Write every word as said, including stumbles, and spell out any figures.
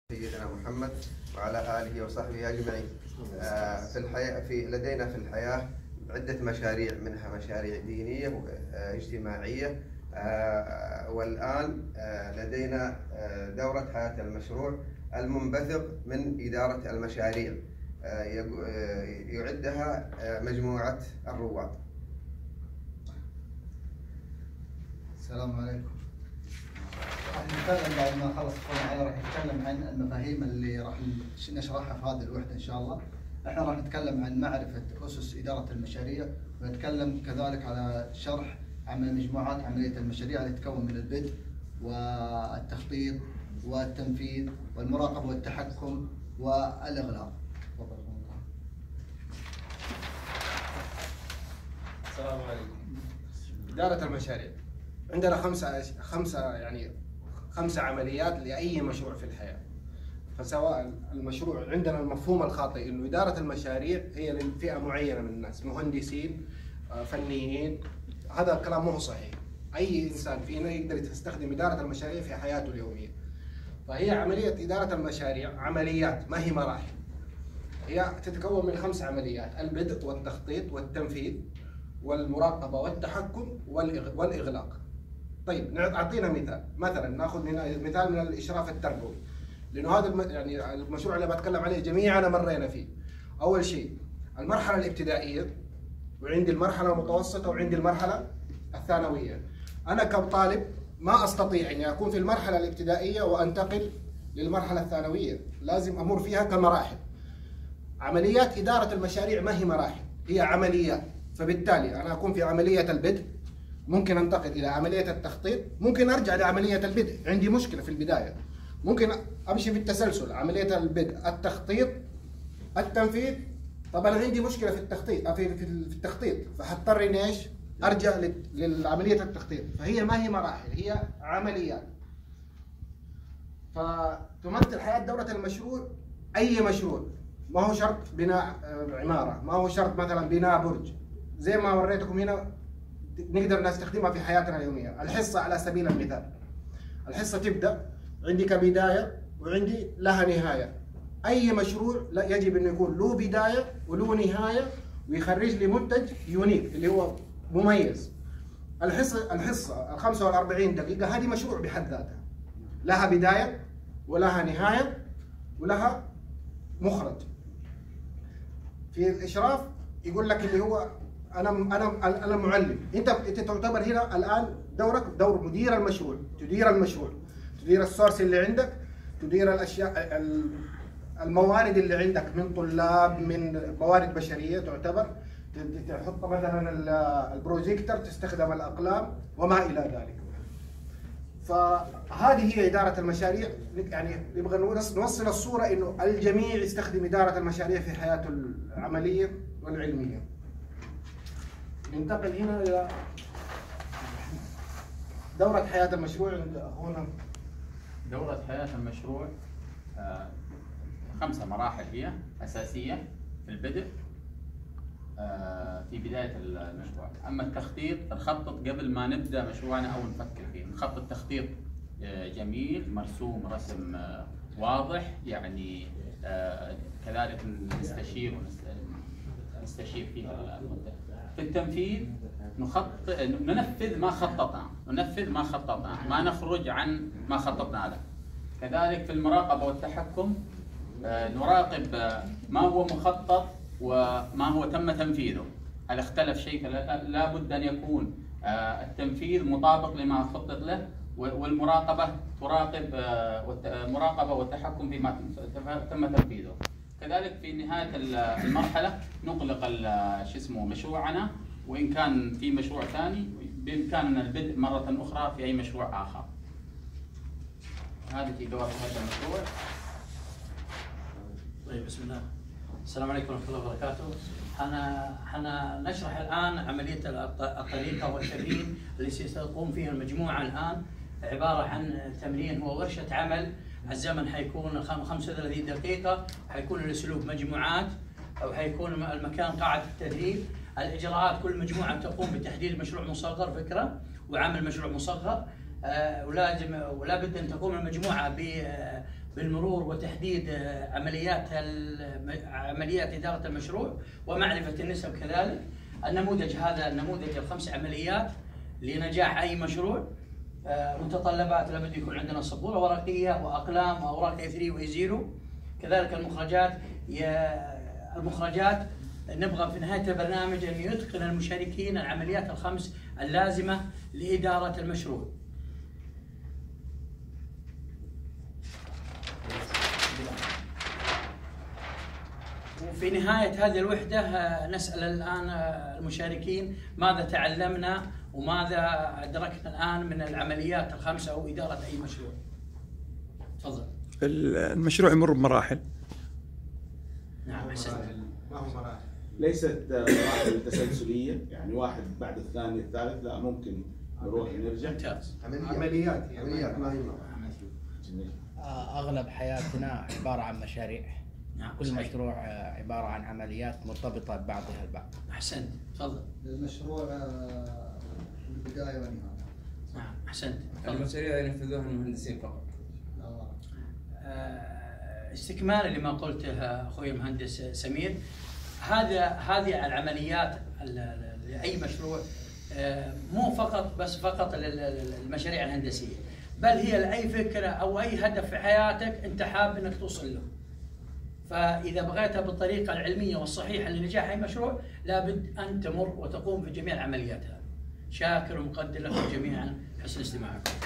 سيدنا محمد وعلى آله وصحبه أجمعين. في الحياة في لدينا في الحياة عدة مشاريع، منها مشاريع دينية واجتماعية، والآن لدينا دورة حياة المشروع المنبثق من إدارة المشاريع يعدها مجموعة الرواد. السلام عليكم. راح نتكلم بعد ما خلص اخونا علي، راح نتكلم عن المفاهيم اللي راح نشرحها في هذه الوحده ان شاء الله. احنا راح نتكلم عن معرفه اسس اداره المشاريع، ونتكلم كذلك على شرح عمل مجموعات عمليه المشاريع اللي تتكون من البدء والتخطيط والتنفيذ والمراقبه والتحكم والاغلاق. تفضل. السلام عليكم. إدارة المشاريع عندنا خمسة خمسة يعني خمسة عمليات لأي مشروع في الحياة. فسواء المشروع عندنا المفهوم الخاطئ إنه إدارة المشاريع هي لفئة معينة من الناس، مهندسين، فنيين. هذا الكلام مو صحيح. أي إنسان فينا يقدر يستخدم إدارة المشاريع في حياته اليومية. فهي عملية إدارة المشاريع عمليات، ما هي مراحل. هي تتكون من خمس عمليات: البدء والتخطيط والتنفيذ والمراقبة والتحكم والإغلاق. طيب أعطينا مثال، مثلا ناخذ مثال من الإشراف التربوي، لأنه هذا يعني المشروع اللي بتكلم عليه جميعنا مرينا فيه. أول شيء المرحلة الابتدائية، وعندي المرحلة المتوسطة، وعندي المرحلة الثانوية. أنا كطالب ما أستطيع أني أكون في المرحلة الابتدائية وأنتقل للمرحلة الثانوية، لازم أمر فيها كمراحل. عمليات إدارة المشاريع ما هي مراحل، هي عمليات. فبالتالي أنا أكون في عملية البدء، ممكن أنتقل إلى عملية التخطيط، ممكن أرجع لعملية البدء، عندي مشكلة في البداية، ممكن أمشي في التسلسل: عملية البدء، التخطيط، التنفيذ. طبعا عندي مشكلة في التخطيط في في التخطيط فهضطر إني إيش؟ أرجع لعملية التخطيط. فهي ما هي مراحل، هي عمليات. فتمثل حياة دورة المشروع أي مشروع. ما هو شرط بناء عمارة، ما هو شرط مثلا بناء برج، زي ما وريتكم هنا نقدر نستخدمها في حياتنا اليومية. الحصة على سبيل المثال، الحصة تبدأ عندي كبداية وعندي لها نهاية. أي مشروع لا يجب أن يكون له بداية وله نهاية ويخرج لي منتج يونيك اللي هو مميز. الحصة الحصة ال خمسة وأربعين دقيقة هذه مشروع بحد ذاتها، لها بداية ولها نهاية ولها مخرج. في الإشراف يقول لك اللي هو انا انا انا معلم، انت انت تعتبر هنا الان دورك دور مدير المشروع، تدير المشروع، تدير السورس اللي عندك، تدير الاشياء الموارد اللي عندك من طلاب، من موارد بشريه تعتبر، تحط مثلا البروجيكتور، تستخدم الاقلام وما الى ذلك. فهذه هي اداره المشاريع. يعني نبغى نوصل الصوره انه الجميع يستخدم اداره المشاريع في حياته العمليه والعلميه. ننتقل هنا إلى دورة حياة المشروع عند أخونا. دورة حياة المشروع آه خمسة مراحل هي أساسية في البدء، آه في بداية المشروع. أما التخطيط، نخطط قبل ما نبدأ مشروعنا أو نفكر فيه، نخطط تخطيط آه جميل مرسوم رسم آه واضح، يعني آه كذلك نستشير ونستشير فيها المدة. في التنفيذ نخطط ننفذ ما خططنا، ننفذ ما خططنا، ما نخرج عن ما خططنا له. كذلك في المراقبة والتحكم نراقب ما هو مخطط وما هو تم تنفيذه. هل اختلف شيء لا بد أن يكون التنفيذ مطابق لما خطط له، والمراقبة تراقب المراقبة والتحكم فيما تم تنفيذه. كذلك في نهاية المرحلة نغلق شو اسمه مشروعنا، وإن كان في مشروع ثاني بإمكاننا البدء مرة أخرى في أي مشروع آخر. هذه دورة هذا المشروع. طيب بسم الله. السلام عليكم ورحمة الله وبركاته. أنا حنا نشرح الآن عملية الطريقة والتمرين اللي ستقوم فيه المجموعة الآن. عبارة عن تمرين، هو ورشة عمل. الزمن حيكون خمسة وثلاثين دقيقة، حيكون الأسلوب مجموعات، أو حيكون المكان قاعة التدريب. الإجراءات: كل مجموعة تقوم بتحديد مشروع مصغر، فكرة وعمل مشروع مصغر، آه ولازم ولا بد أن تقوم المجموعة بالمرور وتحديد عمليات عمليات إدارة المشروع ومعرفة النسب كذلك. النموذج هذا النموذج الخمس عمليات لنجاح أي مشروع. متطلبات لابد يكون عندنا سبورة ورقية وأقلام وأوراق إيه ثلاثة وإيه صفر. كذلك المخرجات المخرجات نبغى في نهاية البرنامج أن يتقن المشاركين العمليات الخمس اللازمة لإدارة المشروع. وفي نهاية هذه الوحدة نسأل الآن المشاركين ماذا تعلمنا وماذا أدركنا الآن من العمليات الخمسة أو إدارة أي مشروع. تفضل. المشروع يمر بمراحل. نعم أحسنت. ما هو مراحل؟ ليست مراحل تسلسلية، يعني واحد بعد الثاني الثالث، لا ممكن نروح ونرجع. ممتاز. عمليات عمليات ما هي أغلب حياتنا عبارة عن مشاريع. نعم. كل مشروع عبارة عن عمليات مرتبطة ببعضها البعض. أحسنت. تفضل. المشروع البداية والنهاية. نعم أحسنت. المشاريع ينفذوها المهندسين فقط. استكمالا لما قلته اخوي المهندس سمير، هذا هذه العمليات لاي مشروع مو فقط بس فقط للمشاريع الهندسيه، بل هي لاي فكره او اي هدف في حياتك انت حاب انك توصل له. فاذا بغيتها بالطريقه العلميه والصحيحه لنجاح اي مشروع لابد ان تمر وتقوم بجميع العمليات هذه. شاكر ومقدر لكم جميعا حسن استماعكم.